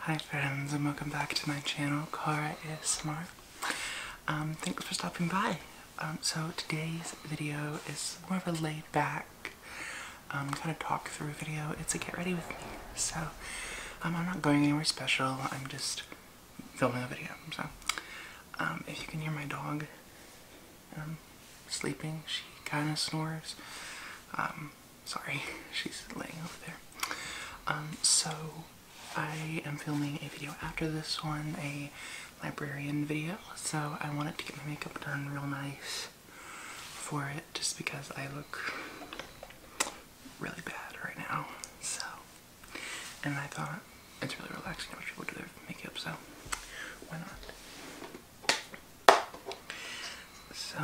Hi friends, and welcome back to my channel, Cara ASMR. Thanks for stopping by. So today's video is more of a laid back, kind of talk through video. It's a get ready with me. So, I'm not going anywhere special, I'm just filming a video. So, if you can hear my dog, sleeping, she kind of snores. Sorry, she's laying over there. So I am filming a video after this one, a librarian video, so I wanted to get my makeup done real nice for it, just because I look really bad right now, so, and I thought it's really relaxing to watch people do their makeup, so why not? So,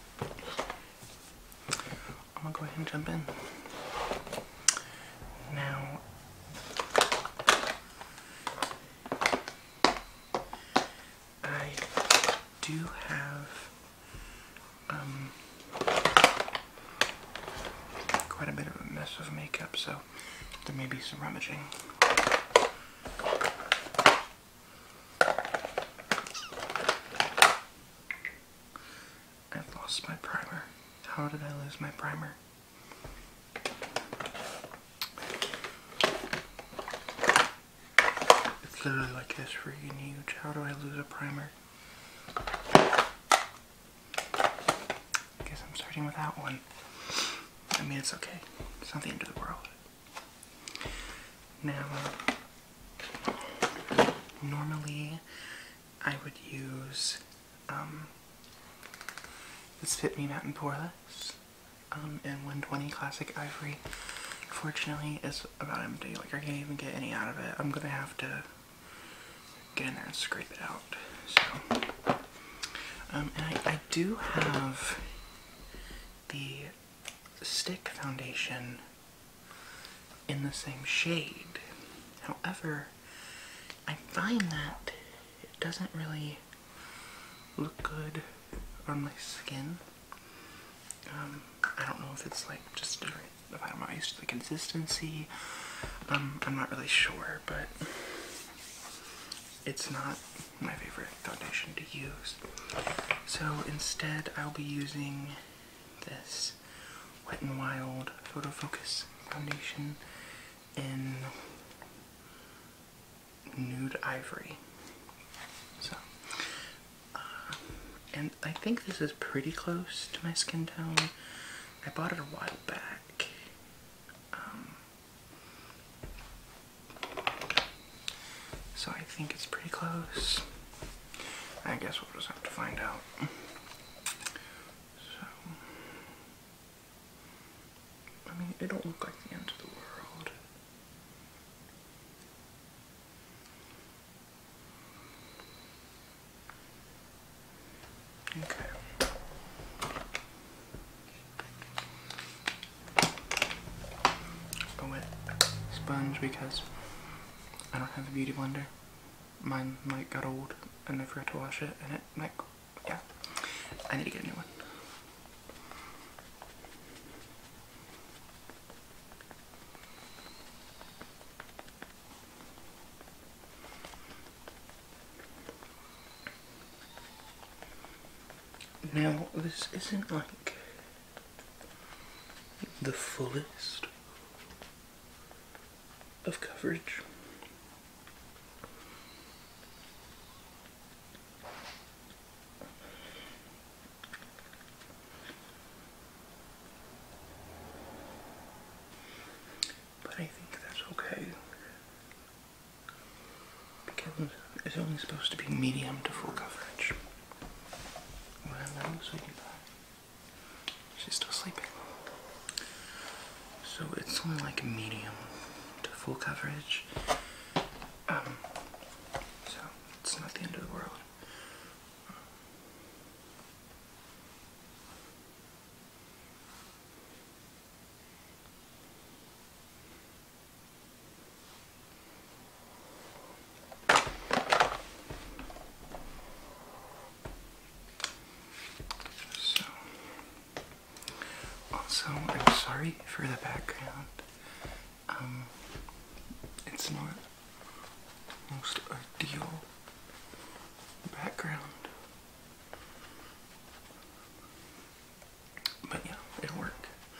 I'm gonna go ahead and jump in. Now, I do have quite a bit of a mess of makeup, so there may be some rummaging. I've lost my primer. How did I lose my primer? It's literally like this freaking huge. How do I lose a primer? Guess I'm starting without one. I mean, it's okay. It's not the end of the world. Now, normally I would use this Fit Me Matte and Poreless in 120 Classic Ivory. Unfortunately, it's about empty. Like, I can't even get any out of it. I'm gonna have to get in there and scrape it out. So, and I do have the stick foundation in the same shade. However, I find that it doesn't really look good on my skin. I don't know if it's like just different, if I'm not used to the consistency. I'm not really sure, but it's not my favorite foundation to use. So instead, I'll be using this Wet n Wild Photo Focus foundation in Nude Ivory. So, and I think this is pretty close to my skin tone. I bought it a while back. So I think it's pretty close. I guess we'll just have to find out. So, I mean, it don't look like the end of the world. Okay. A wet sponge because I don't have a beauty blender. Mine like got old and I forgot to wash it, and it like, yeah, I need to get a new one. Now, this isn't like the fullest of coverage. But I think that's okay, because it's only supposed to be medium to full coverage. Hello, sweetie pie. She's still sleeping. So it's only like medium to full coverage. So it's not the end of the world. So, I'm sorry for the background. It's not most ideal background. But yeah, it'll work.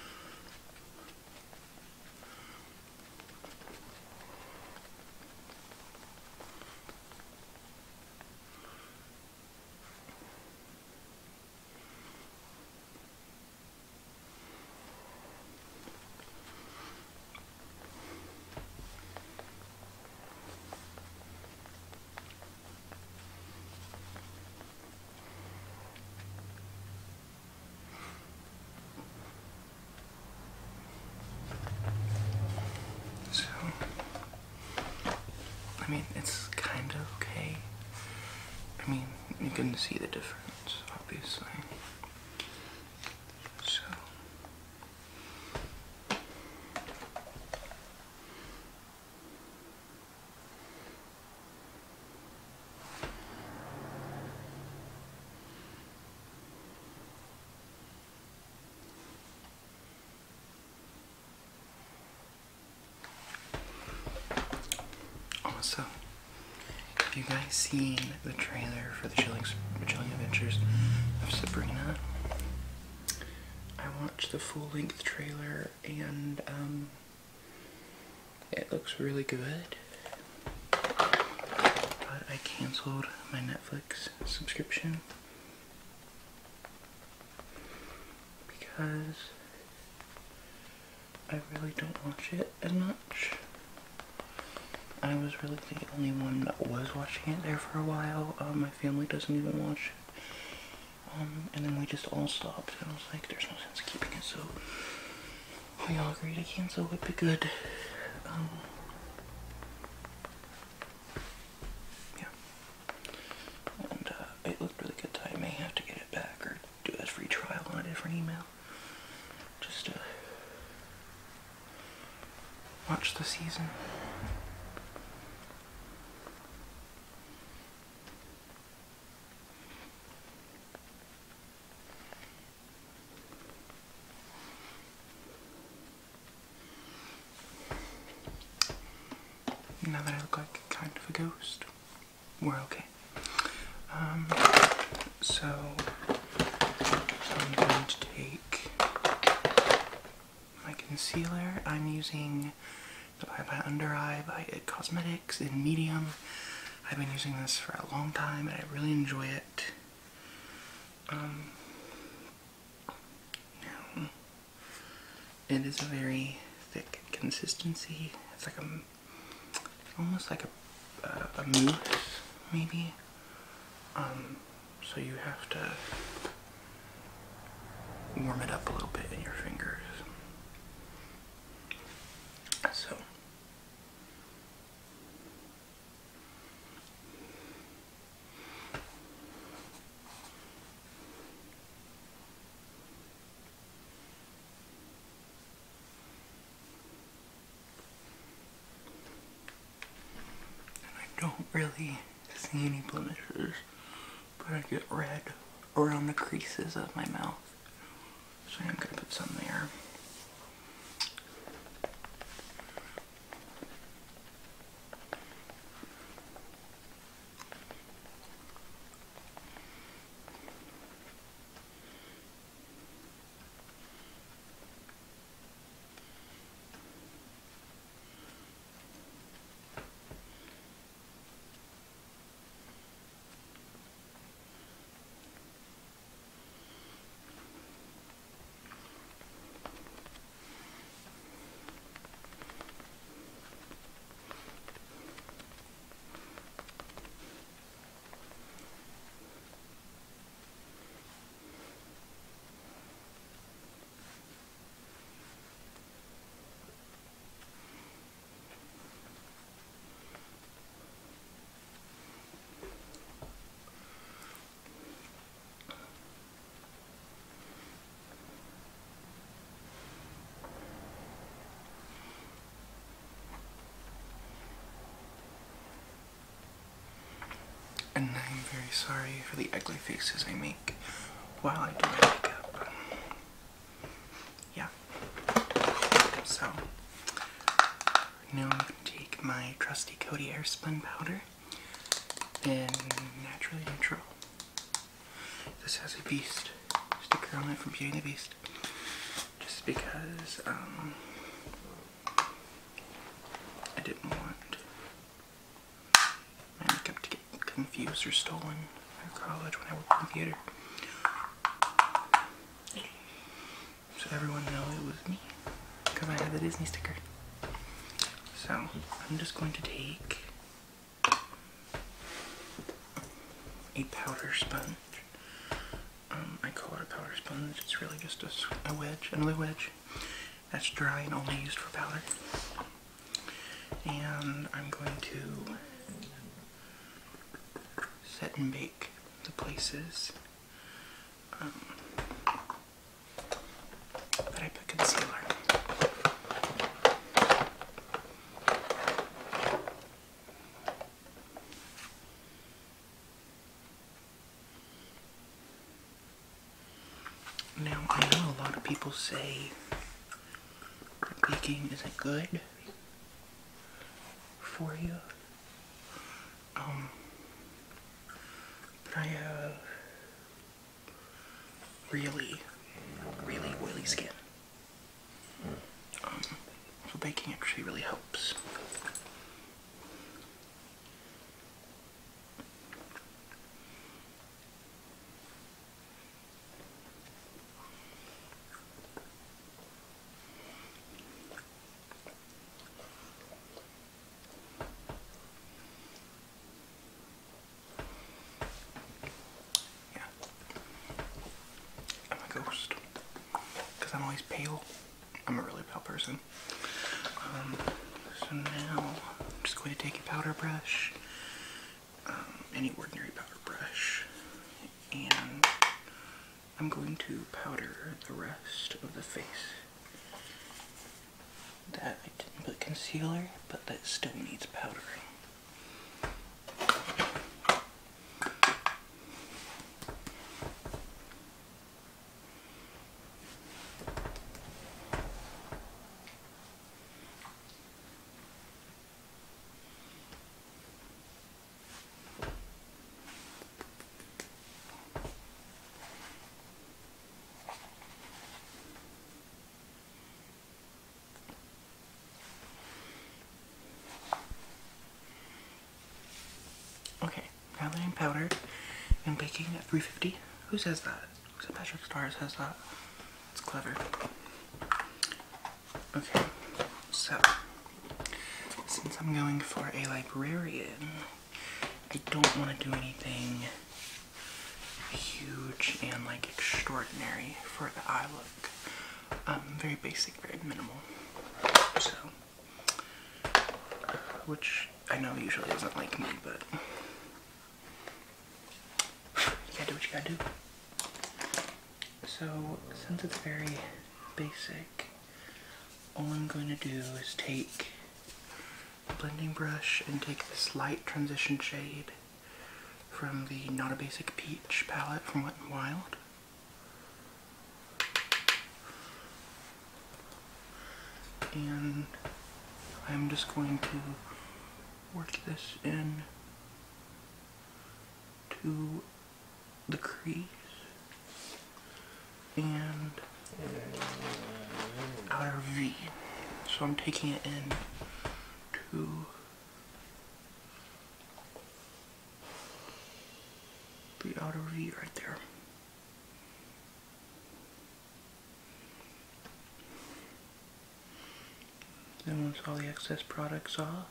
I mean, it's kind of okay. I mean, you can see the difference, obviously. So. Also, have you guys seen the trailer for the Chilling Adventures of Sabrina? I watched the full-length trailer and it looks really good. But I canceled my Netflix subscription because I really don't watch it as much. I was really the only one that was watching it there for a while. My family doesn't even watch it. And then we just all stopped, and I was like, there's no sense keeping it, so we all agreed to cancel. It'd be good. Yeah. And it looked really good, so I may have to get it back or do a free trial on a different email. Just to watch the season. Now that I look like kind of a ghost, we're okay. So I'm going to take my concealer. I'm using the Bye Bye Under Eye by IT Cosmetics in medium. I've been using this for a long time and I really enjoy it. Now, it is a very thick consistency. It's like almost like a mousse, maybe. So you have to warm it up a little bit in your fingers. So. I don't really see any blemishes, but I get red around the creases of my mouth, so I'm gonna put some there. And I'm very sorry for the ugly faces I make while I do my makeup. Yeah. So, now I'm going to take my trusty Coty Airspun powder in Naturally Neutral. This has a Beast sticker on it from Beauty and the Beast. Just because I didn't want my makeup to get confused or stolen in college when I worked in theater. So everyone knows it was me because I had the Disney sticker. So I'm just going to take a powder sponge. I call it a powder sponge. It's really just a wedge, another wedge that's dry and only used for powder. And I'm going to set and bake the places that I put concealer. Now, I know a lot of people say that baking isn't good for you. But I have really oily skin. So baking actually really helps. Because I'm always pale. I'm a really pale person. So now I'm just going to take a powder brush, any ordinary powder brush, and I'm going to powder the rest of the face. That I didn't put concealer, but that still needs powdering. Okay, now that I'm powdered and baking at 350, who says that? St. Patrick Star says that. It's clever. Okay, so since I'm going for a librarian, I don't want to do anything huge and like extraordinary for the eye look. Very basic, very minimal. So, which I know usually isn't like me, but you gotta do what you gotta do. So, since it's very basic, all I'm going to do is take a blending brush and take this light transition shade from the Not a Basic Peach palette from Wet n Wild. And I'm just going to work this in to the crease and outer V. So I'm taking it in to the outer V right there. Then once all the excess product's off,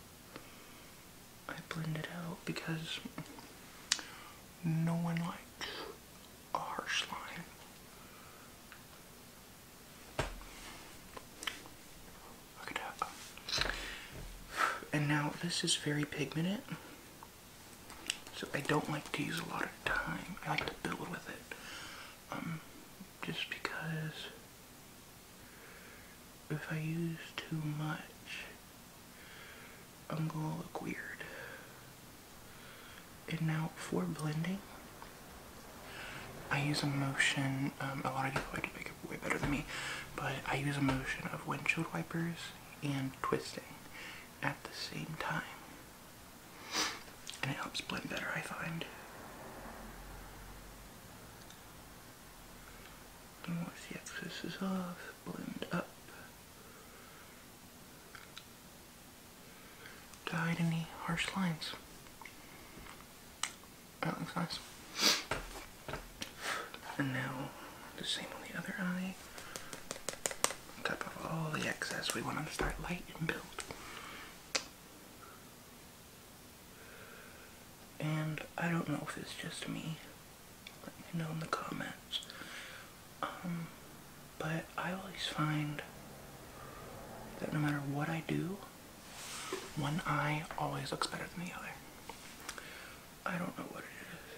I blend it out because no one likes a harsh line. Look at that. And now this is very pigmented, so I don't like to use a lot of time. I like to build with it. Just because if I use too much, I'm gonna look weird. And now for blending, I use a motion, a lot of people like to make it way better than me, but I use a motion of windshield wipers and twisting at the same time. and it helps blend better, I find. And once the excess is off, blend up. To hide any harsh lines. That looks nice. And now, the same on the other eye. On top of all the excess, we want to start light and build. And I don't know if it's just me. Let me know in the comments. But I always find that no matter what I do, one eye always looks better than the other. I don't know what it is.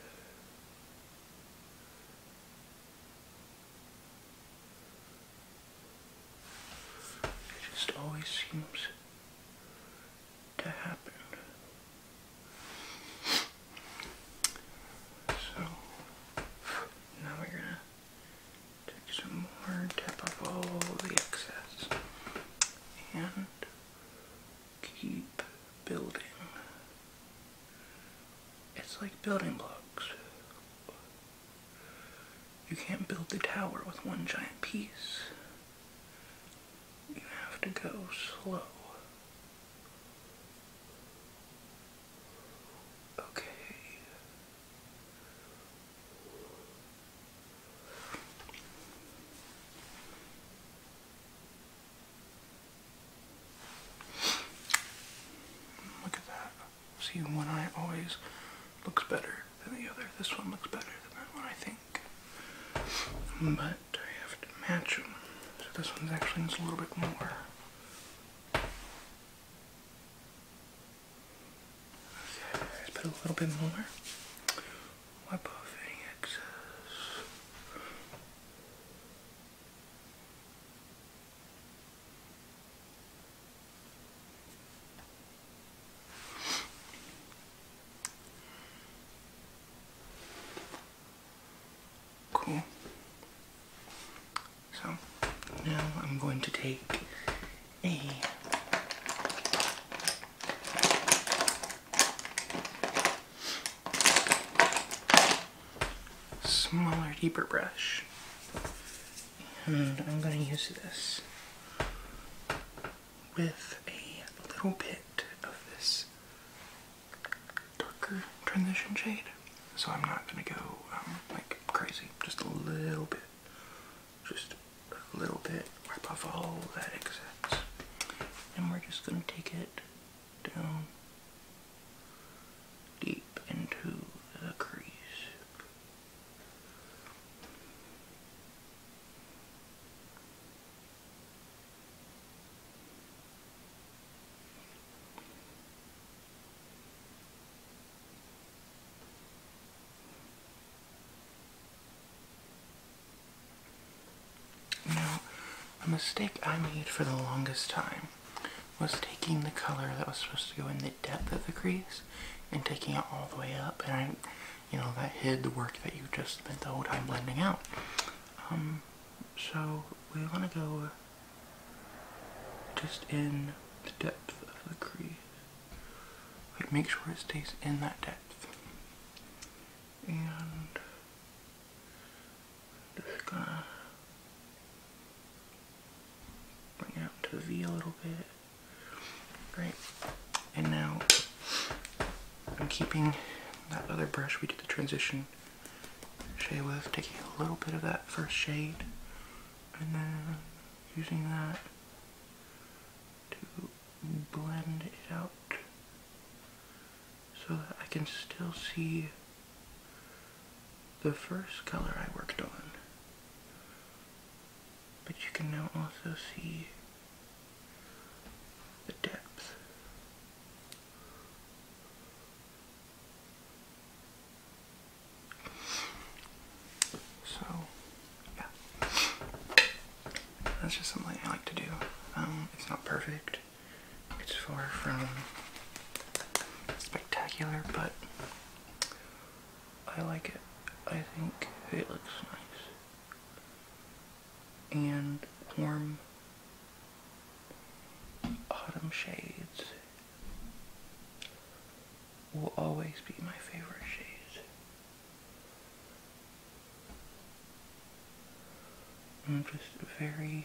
It just always seems to happen. So, now we're gonna take some more, tap off all the excess, and keep building. It's like building blocks. You can't build the tower with one giant piece. You have to go slow. Okay. Look at that. See, one eye always looks better than the other. This one looks better than that one, I think. But I have to match them. So this one's actually needs a little bit more. Okay, let's put a little bit more. Wipe off any excess. Cool. So now I'm going to take a smaller, deeper brush, and I'm going to use this with a little bit of this darker transition shade. So I'm not going to go like crazy, just a little bit. Just a little bit, wipe off all that excess. And we're just going to take it down deep into the crease. Now, a mistake I made for the longest time was taking the color that was supposed to go in the depth of the crease and taking it all the way up, and that hid the work that you just spent the whole time blending out. So we want to go just in the depth of the crease. Like, make sure it stays in that depth. And just gonna bring it out to the V a little bit. Great. And now I'm keeping that other brush we did the transition shade with, taking a little bit of that first shade and then using that to blend it out so that I can still see the first color I worked on. But you can now also see the depth. So, yeah. That's just something I like to do. It's not perfect. It's far from spectacular, but I like it. I think it looks nice. And warm autumn shades will always be my favorite shade. I'm just very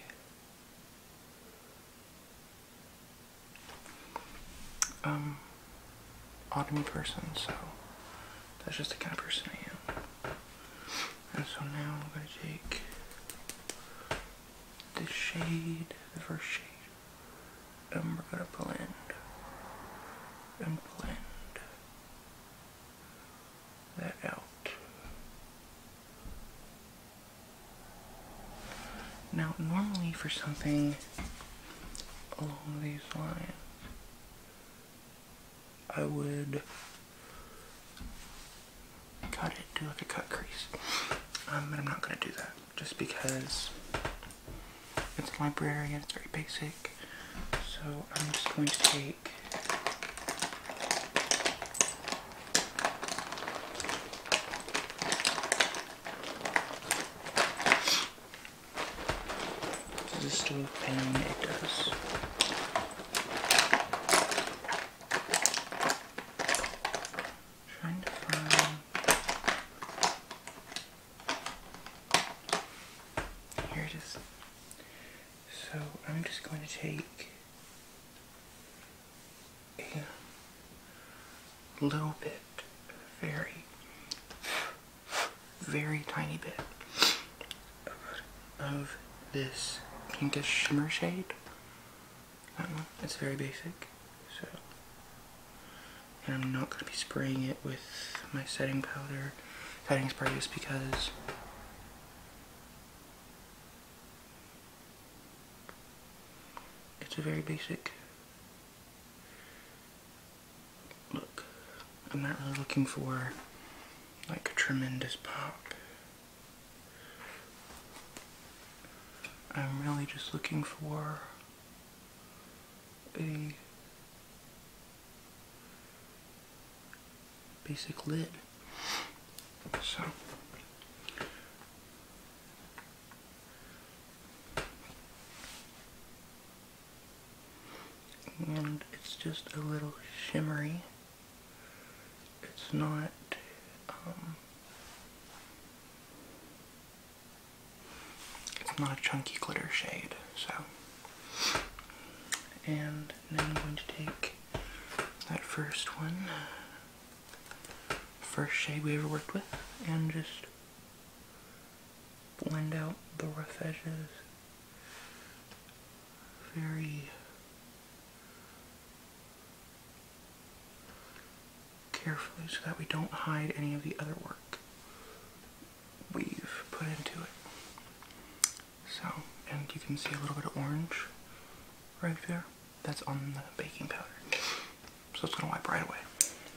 autumny person, so that's just the kind of person I am. And so now I'm going to take this shade, the first shade, and we're going to blend and blend that out. Now, normally for something along these lines, I would cut it, do like a cut crease. But I'm not going to do that, just because it's a librarian, it's very basic. So I'm just going to take this is still a pain, it does. Trying to find, here it is. So I'm just going to take a little bit, very tiny bit of this pinkish shimmer shade. That one, it's very basic. So, and I'm not going to be spraying it with my setting spray, just because it's a very basic look. I'm not really looking for like a tremendous pop. I'm really just looking for a basic lid. So and it's just a little shimmery. It's not it's not a chunky glitter shade. So, and now I'm going to take that first shade we ever worked with, and just blend out the rough edges very carefully, so that we don't hide any of the other work we've put into it. So, and you can see a little bit of orange right there. That's on the baking powder. So it's going to wipe right away.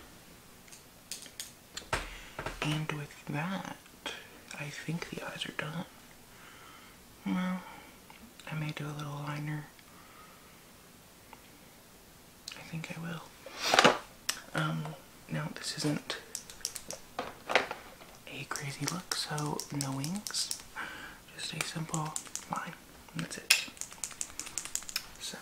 And with that, I think the eyes are done. Well, I may do a little liner. I think I will. Now this isn't a crazy look, so no wings. Just a simple line. And that's it. So.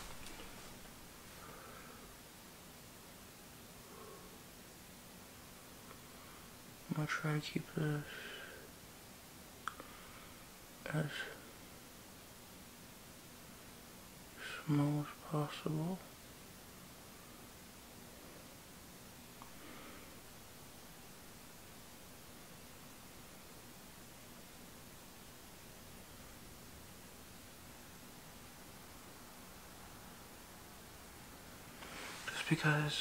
I'm going to try to keep this as small as possible. Just because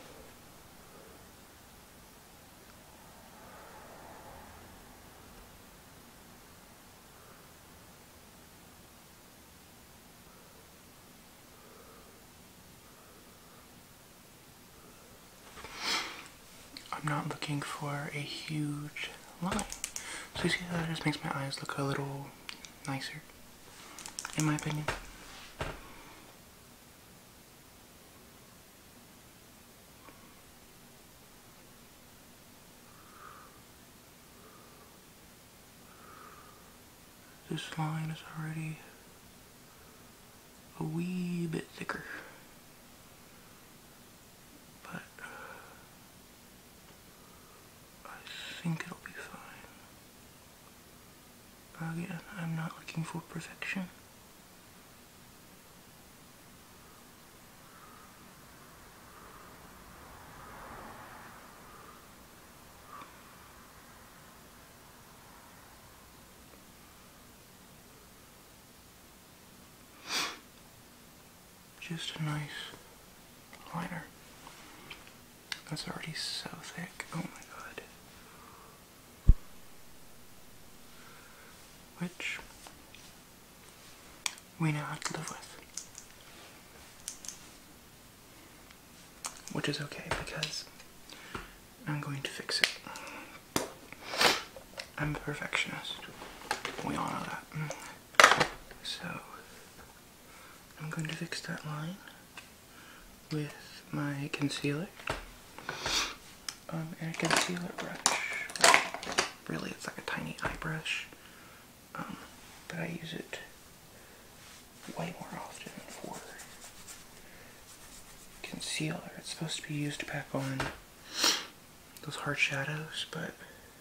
I'm not looking for a huge line. So you see how that just makes my eyes look a little nicer, in my opinion. This line is already a wee bit thicker, but think it'll be fine. Again, I'm not looking for perfection. Just a nice liner. That's already so thick. Oh my god. Which we now have to live with. Which is okay because I'm going to fix it. I'm a perfectionist. We all know that. So I'm going to fix that line with my concealer. And a concealer brush. Really, it's like a tiny eye brush. But I use it way more often for concealer. It's supposed to be used to pack on those hard shadows, but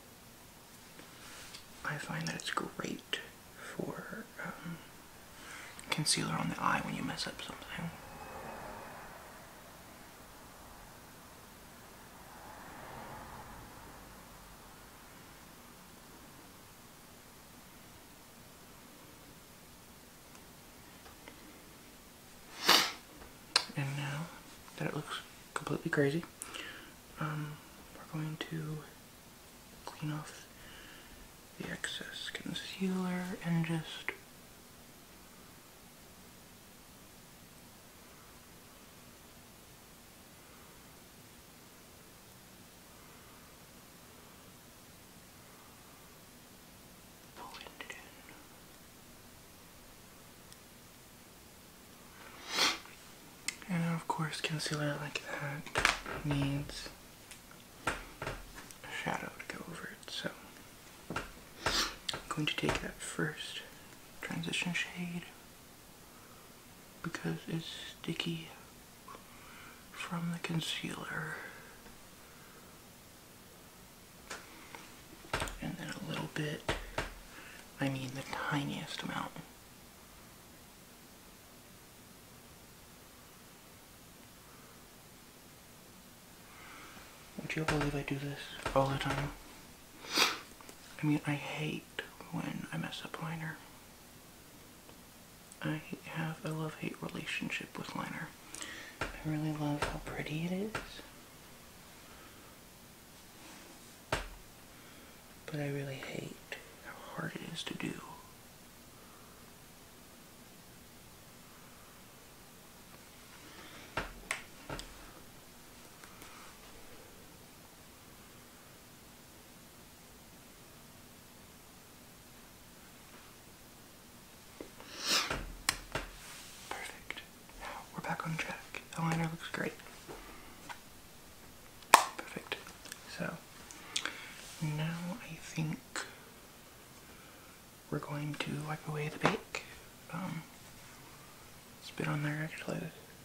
I find that it's great for concealer on the eye when you mess up something. And now that it looks completely crazy, we're going to clean off the excess concealer and just blend it in. And of course, concealer like that needs a shadow to go over it, so I'm going to take that first transition shade because it's sticky from the concealer, and then a little bit, I mean the tiniest amount, would you believe I do this all the time? I mean, I hate when I mess up liner. I have a love-hate relationship with liner. I really love how pretty it is, but I really hate how hard it is to do. Back on track. The liner looks great. Perfect. So, now I think we're going to wipe away the bake. It's been on there actually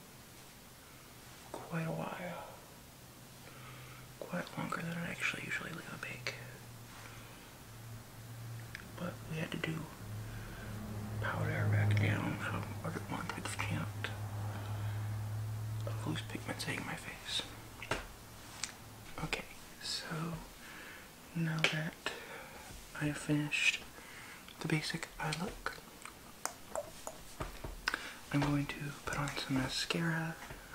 quite a while. Quite longer than I actually usually leave a bake. But we had to do powder back down, so I didn't want to take the chance of loose pigments hitting my face. Okay, so now that I've finished the basic eye look, I'm going to put on some mascara.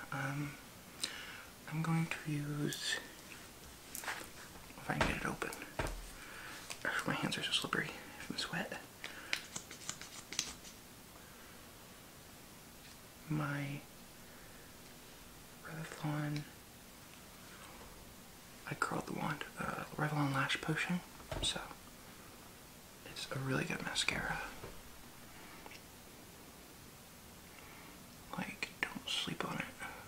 I'm going to use, if I can get it open, my hands are so slippery from the sweat, my Revlon, I curled the wand, Revlon Lash Potion, so it's a really good mascara. Like, don't sleep on it.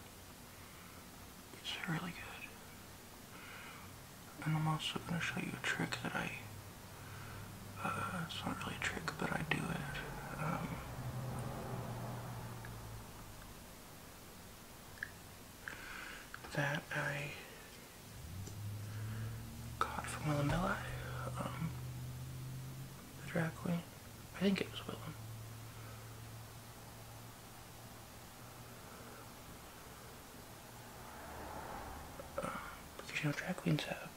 It's really good. And I'm also going to show you a trick that it's not really a trick, but I do it. That got from Willem Belli, the drag queen. I think it was Willem. Because you know, drag queens have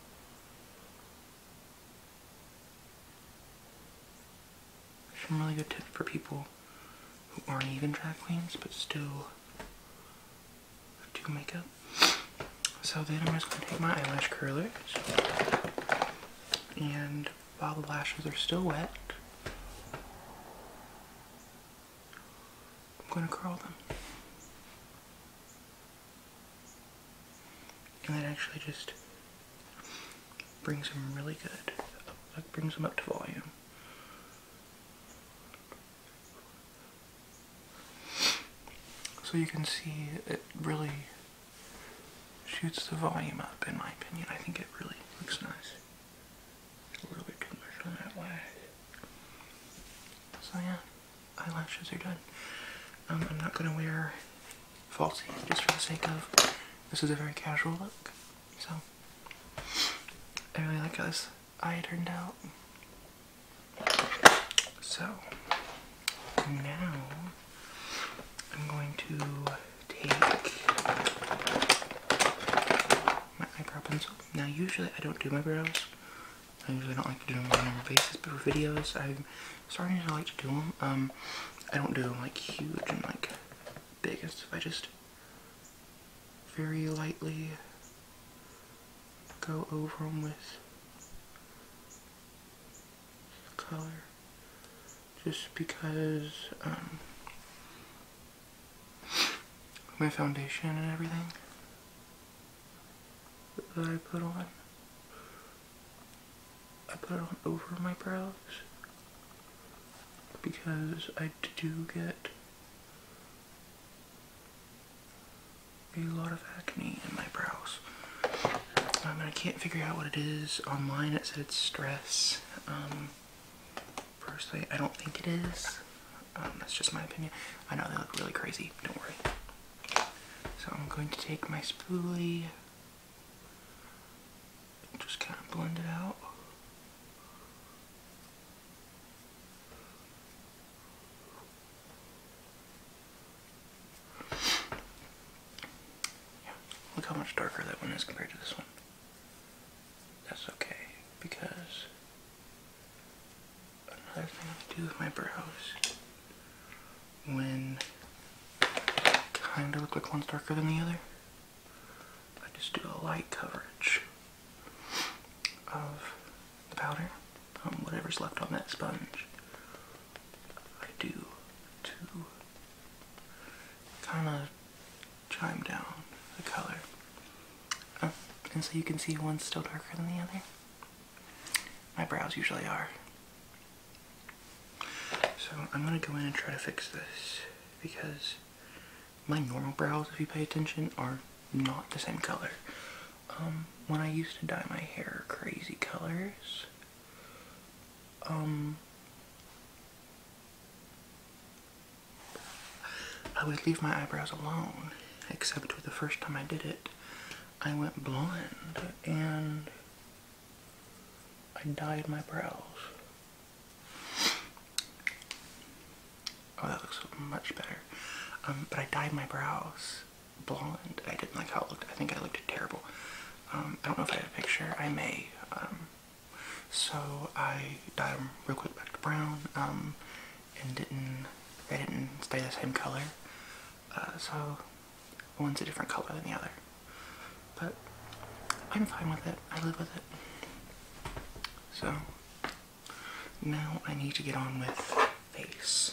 some really good tips for people who aren't even drag queens but still do makeup. So then I'm just going to take my eyelash curlers, and while the lashes are still wet, I'm going to curl them. And that actually just brings them really good. Like, brings them up to volume. So you can see it really shoots the volume up, in my opinion. I think it really looks nice. A little bit too much on that lash. So yeah, eyelashes are done. I'm not going to wear falsies just for the sake of, this is a very casual look. So, I really like how this eye turned out. So, now I'm going to take my eyebrow pencil. Now usually I don't do my brows. I usually don't like to do them on a normal basis, but for videos I'm starting to like to do them. I don't do them like huge and like big and stuff. I just very lightly go over them with color. Just because my foundation and everything that I put on over my brows because I do get a lot of acne in my brows. And I can't figure out what it is. Online it said it's stress. Personally, I don't think it is. That's just my opinion. I know they look really crazy, don't worry. So I'm going to take my spoolie and just kind of blend it out. Yeah, look how much darker that one is compared to this one. That's okay, because another thing I do with my brows, when kind of look like one's darker than the other, I just do a light coverage of the powder, whatever's left on that sponge. I do to kind of chime down the color. And so you can see one's still darker than the other. My brows usually are. So I'm going to go in and try to fix this because my normal brows, if you pay attention, are not the same color. When I used to dye my hair crazy colors, I would leave my eyebrows alone, except for the first time I did it, I went blonde and I dyed my brows. Oh, that looks much better. But I dyed my brows blonde. I didn't like how it looked. I think I looked terrible. I don't know if I have a picture. I may. So I dyed them real quick back to brown, and they didn't stay the same color. So one's a different color than the other. But I'm fine with it. I live with it. So now I need to get on with face.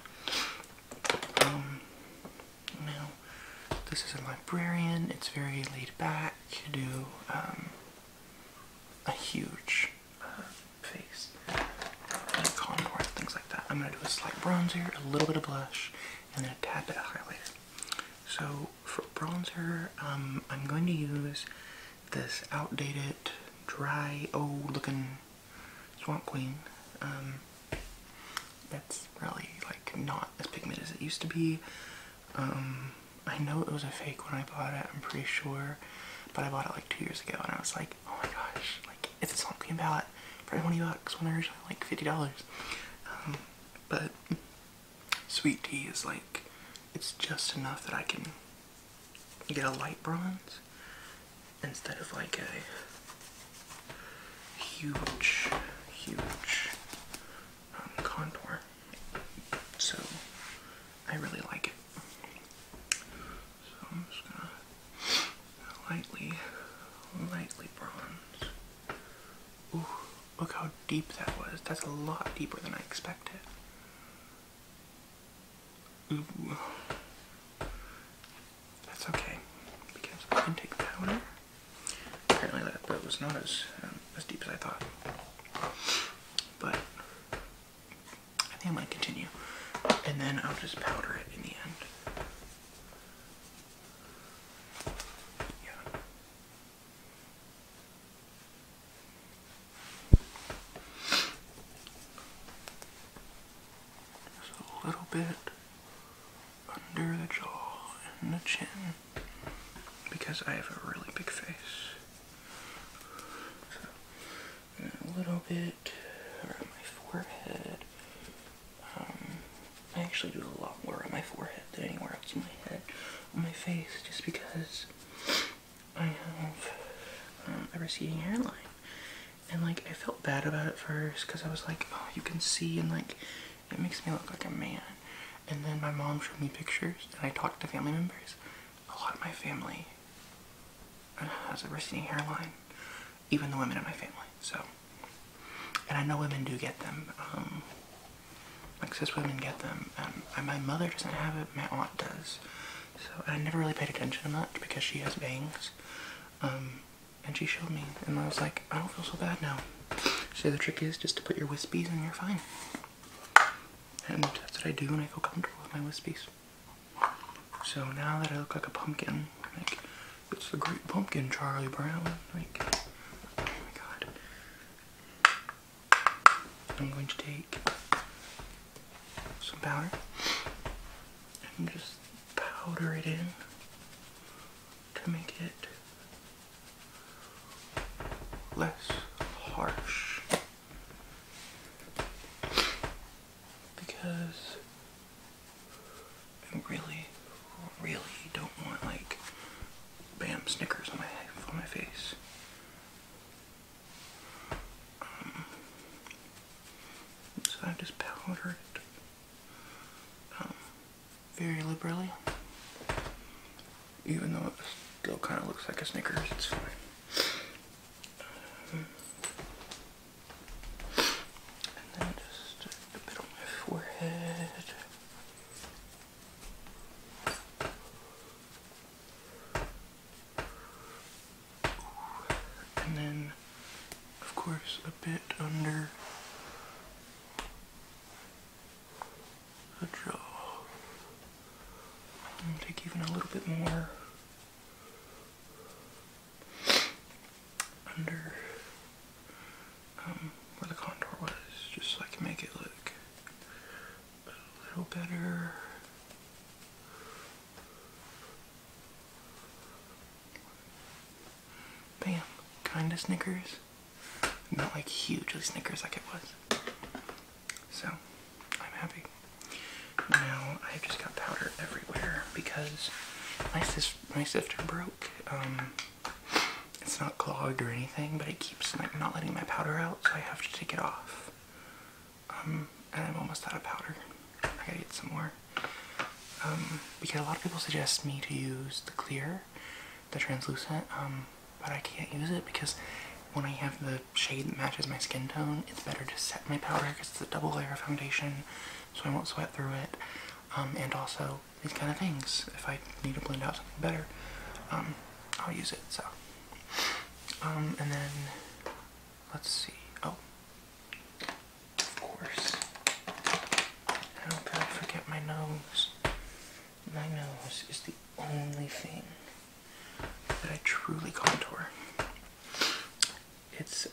Now this is a librarian. It's very laid back to do a huge face and contour and things like that. I'm gonna do a slight bronzer, a little bit of blush, and then a tad bit of highlighter. So for bronzer, I'm going to use this outdated, dry, old-looking Swamp Queen. That's really like not as pigmented as it used to be. I know it was a fake when I bought it, I'm pretty sure, but I bought it like 2 years ago and I was like, oh my gosh, fucking palette for 20 bucks when they're usually like $50. But Sweet Tea is like, it's just enough that I can get a light bronze instead of like a huge contour. So I really like it. So I'm just gonna lightly bronze. Ooh, look how deep that was. That's a lot deeper than I expected. Ooh. That's okay, because I can take powder. Apparently that was not as deep as I thought. But I think I'm gonna continue, and then I'll just powder it in the end. Yeah. Just a little bit under the jaw and the chin, because I have a really big face. So, a little bit around my forehead. I actually do a lot more on my forehead than anywhere else in my head, on my face, just because I have a receding hairline. And like, I felt bad about it first, because I was like, oh, you can see, and like, it makes me look like a man. And then my mom showed me pictures, and I talked to family members. A lot of my family has a receding hairline, even the women in my family. So, and I know women do get them. Like, cis women get them. And my mother doesn't have it. My aunt does. So I never really paid attention much because she has bangs. And she showed me, and I was like, I don't feel so bad now. So the trick is just to put your wispies, and you're fine. And that's what I do when I feel comfortable with my wispies. So now that I look like a pumpkin, like, it's the great pumpkin, Charlie Brown. Like, oh my god. I'm going to take some powder and just powder it in to make it less harsh, because I really don't want like bam Snickers on my face. So I just powder it very liberally, even though it still kind of looks like a Snickers. It's fine. And then just a bit on my forehead. And then, of course, a bit under the jaw. And take even a little bit more under where the contour was, just so I can make it look a little better. Bam. Kinda Snickers. Not like hugely Snickers like it was. So, I'm happy. Now, I've just got powder everywhere because my sifter broke. It's not clogged or anything, but it keeps like not letting my powder out, so I have to take it off. And I'm almost out of powder. I gotta get some more. Because a lot of people suggest me to use the clear, the translucent, but I can't use it because when I have the shade that matches my skin tone, it's better to set my powder because it's a double layer foundation, so I won't sweat through it. And also these kind of things, if I need to blend out something better, I'll use it. So, and then let's see. Oh, of course, how could I forget my nose? My nose is the only thing that I truly contour. It's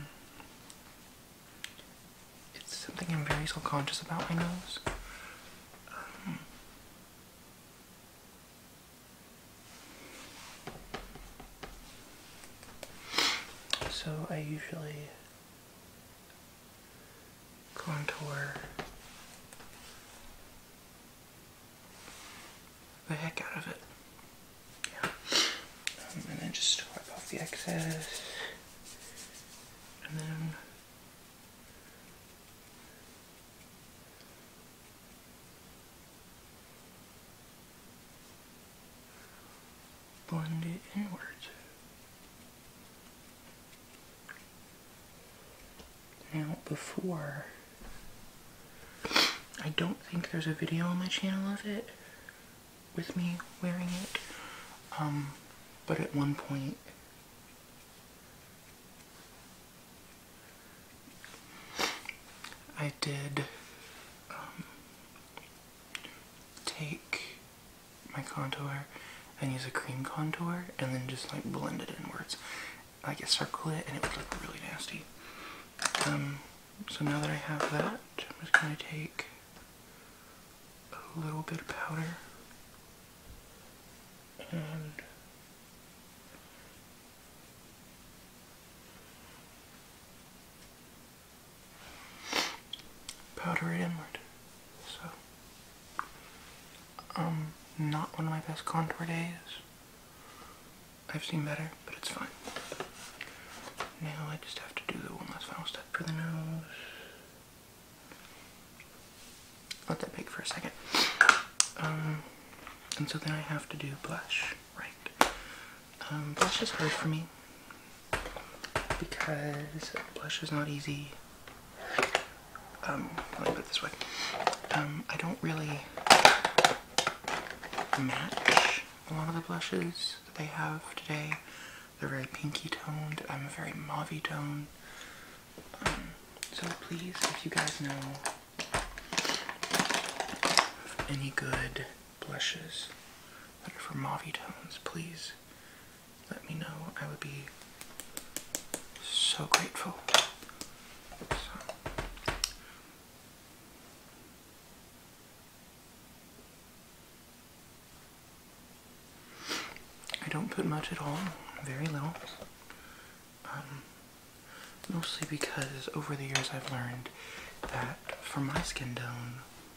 something I'm very self-conscious about, my nose. So I usually contour the heck out of it. Yeah. And then just wipe off the excess. And then blend it inwards. Now, before, I don't think there's a video on my channel of it, with me wearing it, but at one point, I did, take my contour and use a cream contour, and then just like blend it inwards. Like circle it, and it would look really nasty. So now that I have that, I'm just going to take a little bit of powder and powder it inward. So, not one of my best contour days. I've seen better, but it's fine. Now I just have to do the one last final step for the nose. Let that bake for a second. And so then I have to do blush, right? Blush is hard for me because blush is not easy. Let me put it this way. I don't really match a lot of the blushes that they have today. They're very pinky toned. I'm a very mauvey tone. So please, if you guys know any good blushes that are for mauvey tones, please let me know. I would be so grateful. I don't put much at all, very little. Mostly because over the years I've learned that for my skin tone,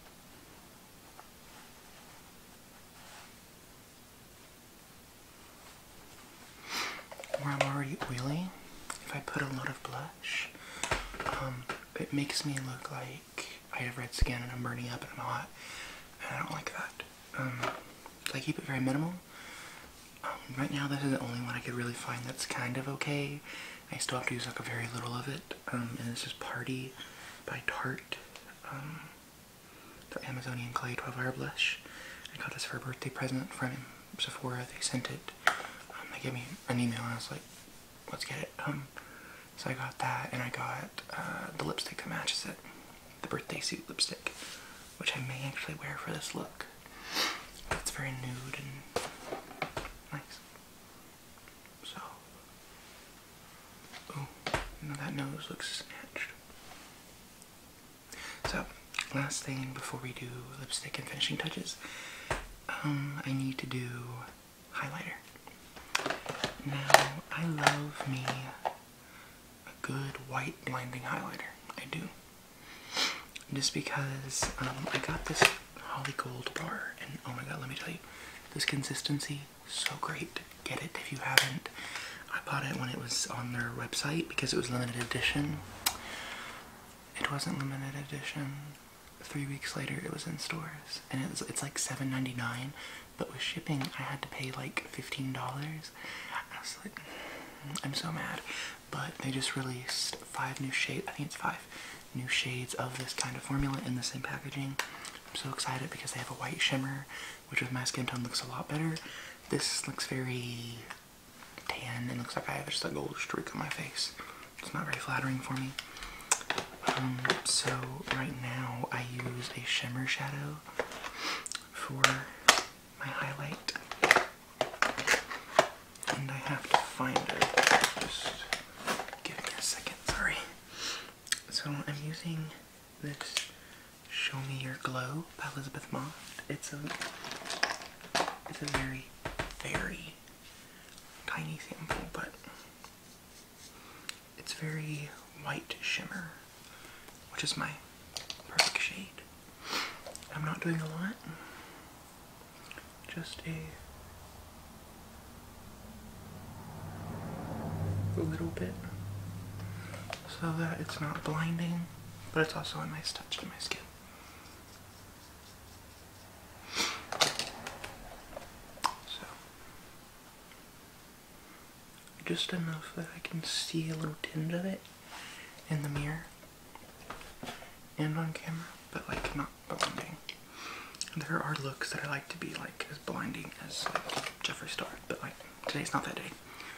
where I'm already oily, if I put a lot of blush, it makes me look like I have red skin and I'm burning up and I'm hot, and I don't like that. So I keep it very minimal. Right now this is the only one I could really find that's kind of okay. I still have to use like a very little of it, and this is Party by Tarte, the Amazonian Clay 12 Hour Blush. I got this for a birthday present from Sephora. They sent it. They gave me an email and I was like, let's get it. So I got that, and I got the lipstick that matches it, the birthday suit lipstick, which I may actually wear for this look. It's very nude and nice. So, oh, now that nose looks snatched. So, last thing before we do lipstick and finishing touches, I need to do highlighter. Now, I love me a good white blinding highlighter. I do. Just because I got this Holly Gold bar, and oh my god, let me tell you, this consistency, so great. Get it if you haven't. I bought it when it was on their website because it was limited edition. It wasn't limited edition. 3 weeks later it was in stores, and it's like $7.99, but with shipping I had to pay like $15. I was like, I'm so mad. But they just released 5 new shades, I think it's 5 new shades of this kind of formula in the same packaging. I'm so excited because they have a white shimmer, which with my skin tone looks a lot better. This looks very tan and looks like I have just a gold streak on my face. It's not very flattering for me. So right now I use a shimmer shadow for my highlight, and I have to find it. Just give me a second, sorry. So I'm using this Show Me Your Glow by Elizabeth Moss. It's a very, very tiny sample, but it's very white shimmer, which is my I'm not doing a lot. Just a little bit so that it's not blinding, but it's also a nice touch to my skin. So, just enough that I can see a little tinge of it in the mirror and on camera, but like not blinding. There are looks that I like to be like as blinding as like Jeffree Star, but like today's not that day.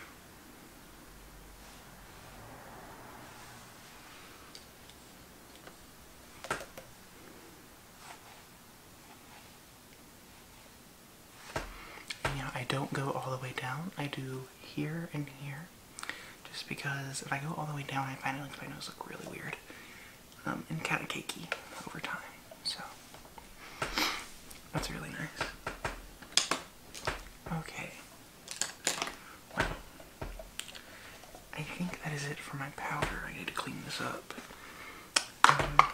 And yeah, I don't go all the way down. I do here and here, just because if I go all the way down, I find it makes my nose look really weird and kind of cakey over time. So that's really nice. Okay. Well, I think that is it for my powder. I need to clean this up. Yeah.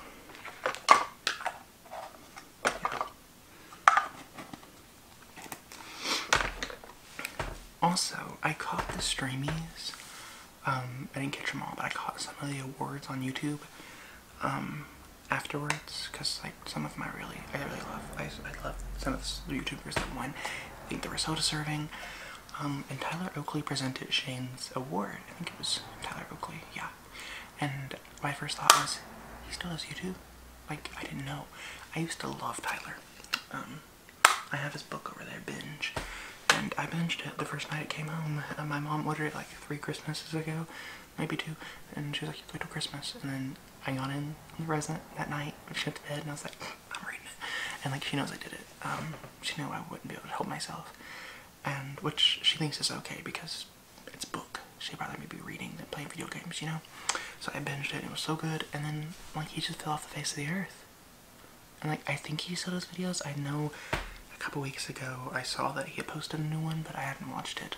Also, I caught the Streamies. I didn't catch them all, but I caught some of the awards on YouTube afterwards, because like some of them I really love. I love some of the YouTubers that won. I think they were so deserving. And Tyler Oakley presented Shane's award. I think it was Tyler Oakley, yeah. And my first thought was, he still does YouTube? Like, I didn't know. I used to love Tyler. I have his book over there, Binge. And I binged it the first night it came home. My mom ordered it like 3 Christmases ago, maybe 2, and she was like, wait till Christmas. And then I got in on the present that night, she went to bed, and I was like, I'm reading it. And like, she knows I did it. She knew I wouldn't be able to help myself. And which she thinks is okay because it's a book. She'd rather me be reading than playing video games, you know? So I binged it, and it was so good, and then like he just fell off the face of the earth. And like, I think he still does videos. I know a couple weeks ago I saw that he had posted a new one, but I hadn't watched it.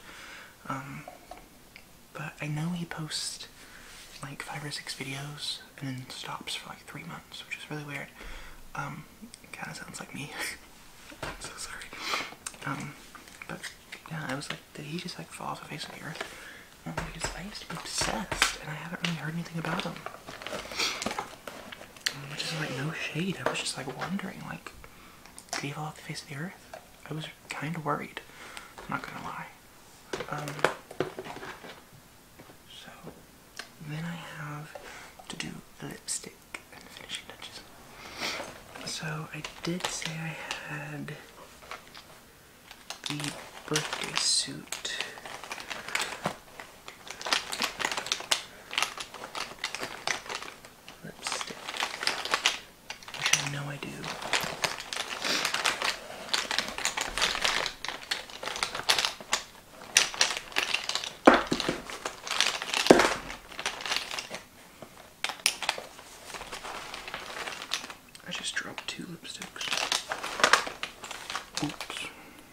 But I know he posts like 5 or 6 videos and then stops for like 3 months, which is really weird. It kind of sounds like me. I'm so sorry. But yeah, I was like, did he just like fall off the face of the earth? Because I used to be obsessed, and I haven't really heard anything about him. Which is like no shade. I was just like wondering, like, did he fall off the face of the earth? I was kind of worried. I'm not gonna lie. So then I have to do the lipstick and the finishing touches. So I did say I had the birthday suit. Lipstick. Which I know I do. I just dropped 2 lipsticks. Oops.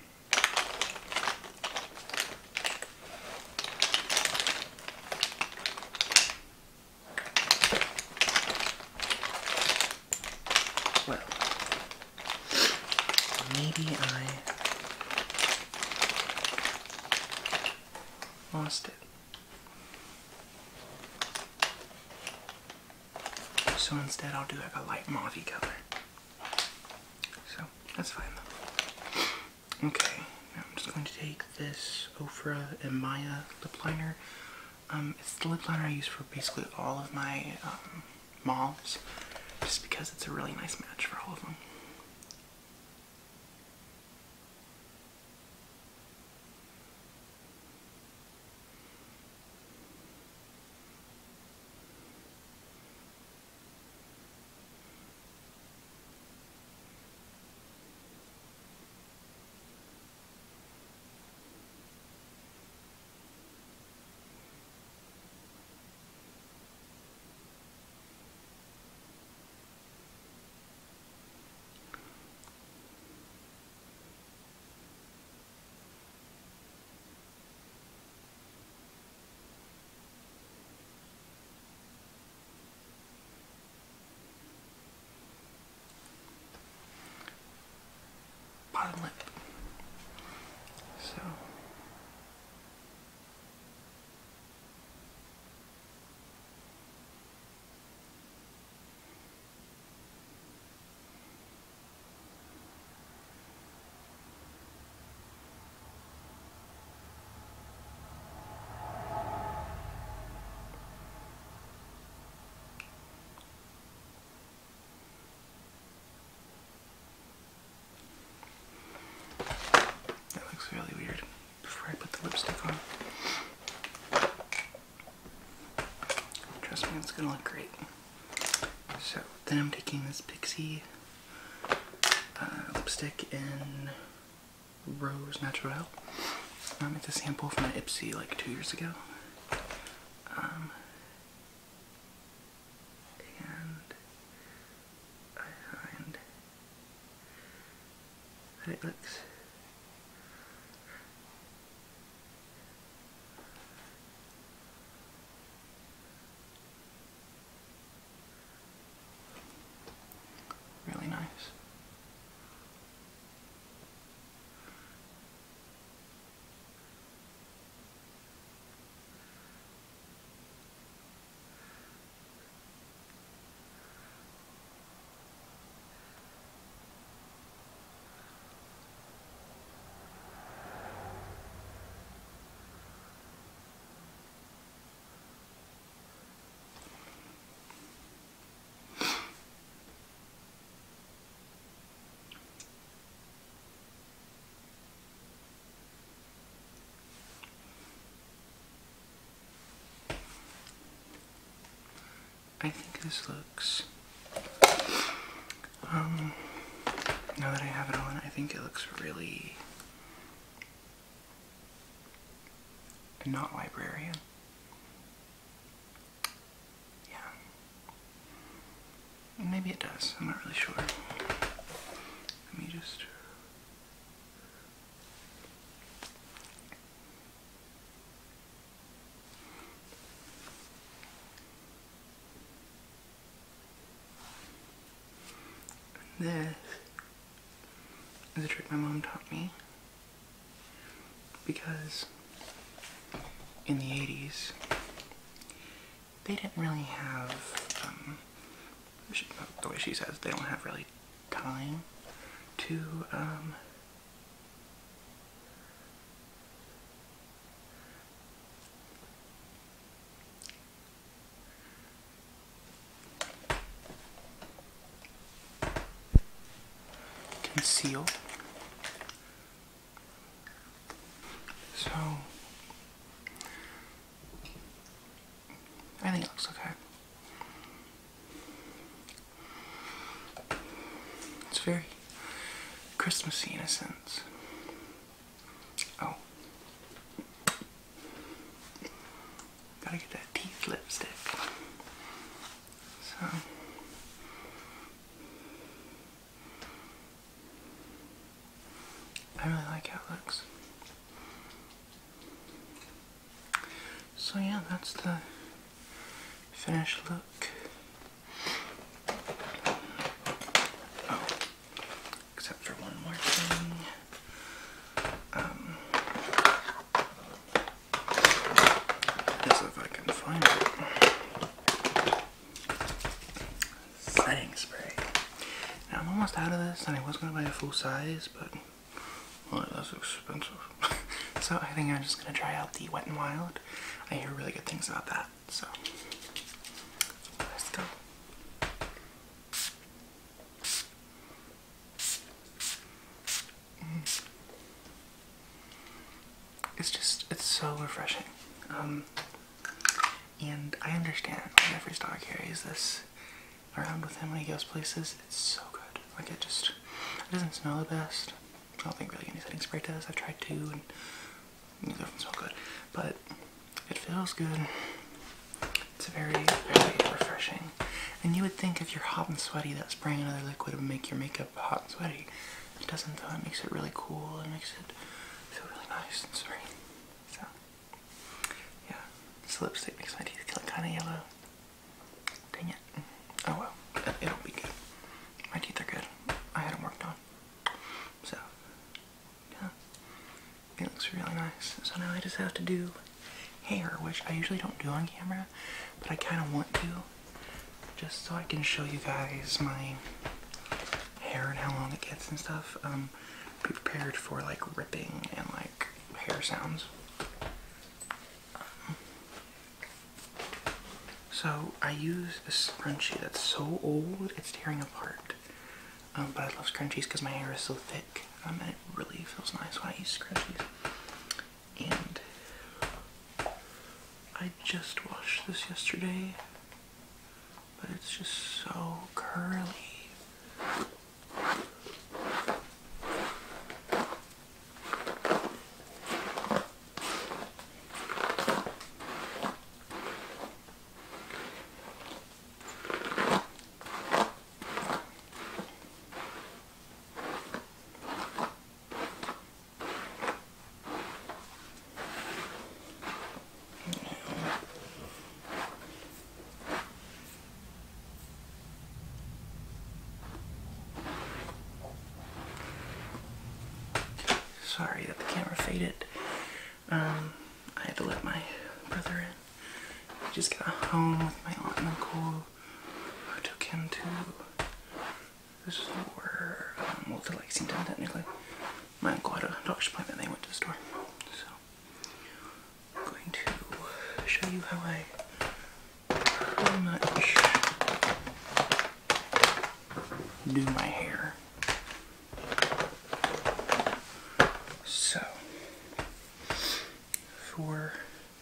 Well, maybe I lost it. So instead I'll do like a light mauvey color. So that's fine though. Okay, now I'm just going to take this Ofra and Maya lip liner. It's the lip liner I use for basically all of my mauves, just because it's a really nice match for all of them. trust me, it's gonna look great. So then I'm taking this Pixi lipstick in Rose Naturelle. It's a sample from an Ipsy like 2 years ago. And I find that it looks really nice. I think this looks, now that I have it on, I think it looks really not librarian. Yeah. Maybe it does, I'm not really sure. Let me just... This is a trick my mom taught me because in the 80s they didn't really have, the way she says, they don't have really time to conceal. So I think it looks okay. It's very Christmassy in a sense. Oh. Gotta get that teeth lipstick. So I really like how it looks. So yeah, that's the finished look. Oh, except for one more thing. As if I can find it. Setting spray. Now I'm almost out of this, and I was gonna buy a full size, but well, that's expensive. So I think I'm just gonna try out the Wet n Wild. I hear really good things about that, so let's go. It's so refreshing. And I understand why Jeffree Star carries this around with him when he goes places. It's so good. Like it doesn't smell the best. I don't think really any setting spray does. I've tried two and neither of them smell good. But it feels good. It's very, very refreshing. And you would think if you're hot and sweaty that spraying another liquid would make your makeup hot and sweaty. It doesn't though. It makes it really cool. It makes it feel really nice and serene. So, yeah. This lipstick makes my teeth look kind of yellow. Dang it. Oh well. It'll be good. My teeth are good. I had them worked on. So, yeah. It looks really nice. So now I just have to do hair, which I usually don't do on camera, but I kind of want to, just so I can show you guys my hair and how long it gets and stuff. Be prepared for like ripping and like hair sounds. So I use a scrunchie that's so old it's tearing apart, but I love scrunchies because my hair is so thick, and it really feels nice when I use scrunchies. And I just washed this yesterday, but it's just so curly. Sorry that the camera faded. I had to let my brother in. I just got home with my aunt and uncle, who took him to the store, well, to Lexington technically. My uncle had a doctor's appointment and they went to the store. So, I'm going to show you how I pretty much do my hair. So, for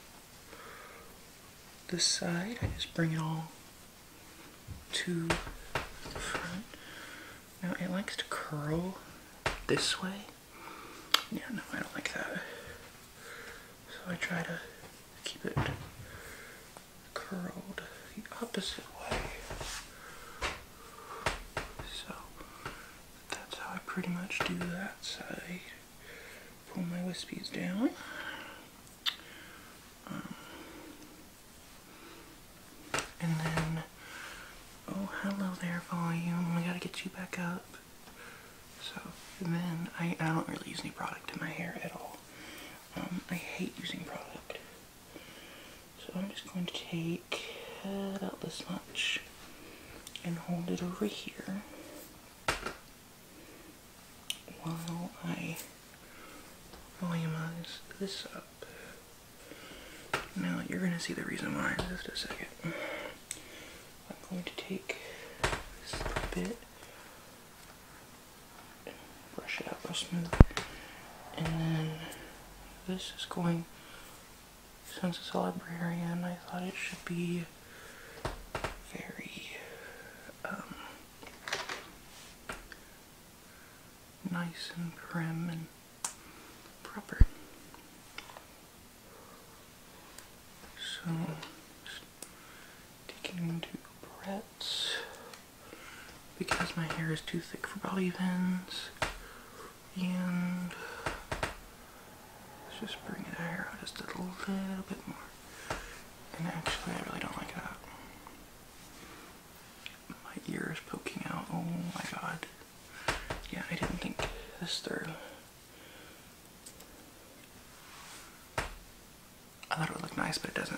this side, I just bring it all to the front. Now, it likes to curl this way. Yeah, no, I don't like that. So I try to keep it curled the opposite way. So, that's how I pretty much do that side. Pull my wispies down. And then, oh, hello there, volume. I gotta get you back up. So, then, I don't really use any product in my hair at all. I hate using product. So I'm just going to take about this much and hold it over here while I volumize this up. Now you're going to see the reason why in just a second. I'm going to take this bit and brush it out real smooth. And then this is going, since it's a librarian, I thought it should be very nice and prim and proper. So, just taking into barrettes because my hair is too thick for bobby pins, and let's just bring the hair out just a little bit more. And actually, I really don't like that. My ear is poking out. Oh my god. Yeah, I didn't think this through. I thought it would look nice, but it doesn't.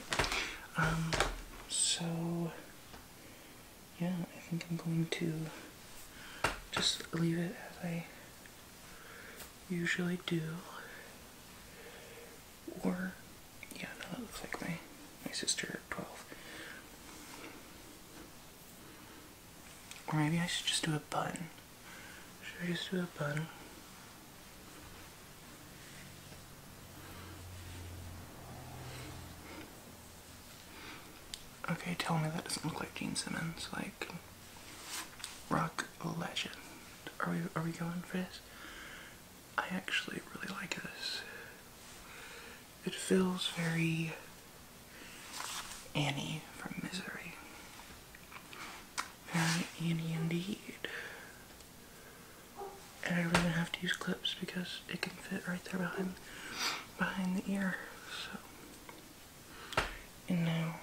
So, yeah, I think I'm going to just leave it as I usually do. Or, yeah, no, that looks like my sister at 12. Or maybe I should just do a bun. Should I just do a bun? Okay, tell me that doesn't look like Gene Simmons, like rock legend. Are we going for this? I actually really like this. It feels very Annie from Misery. Very Annie indeed. And I don't even have to use clips because it can fit right there behind the ear. So, and now,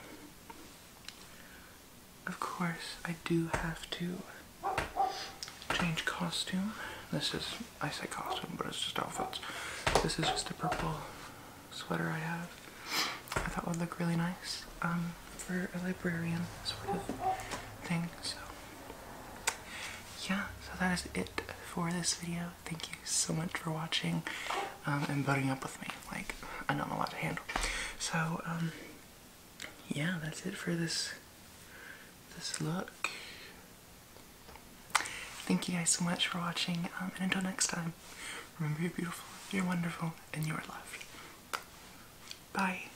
of course, I do have to change costume. This is, I say costume, but it's just outfits. This is just a purple sweater I have. I thought would look really nice for a librarian sort of thing. So, yeah, so that is it for this video. Thank you so much for watching and putting up with me. Like, I don't know what to handle. So, yeah, that's it for this look. Thank you guys so much for watching, and until next time, remember you're beautiful, you're wonderful, and you're loved. Bye.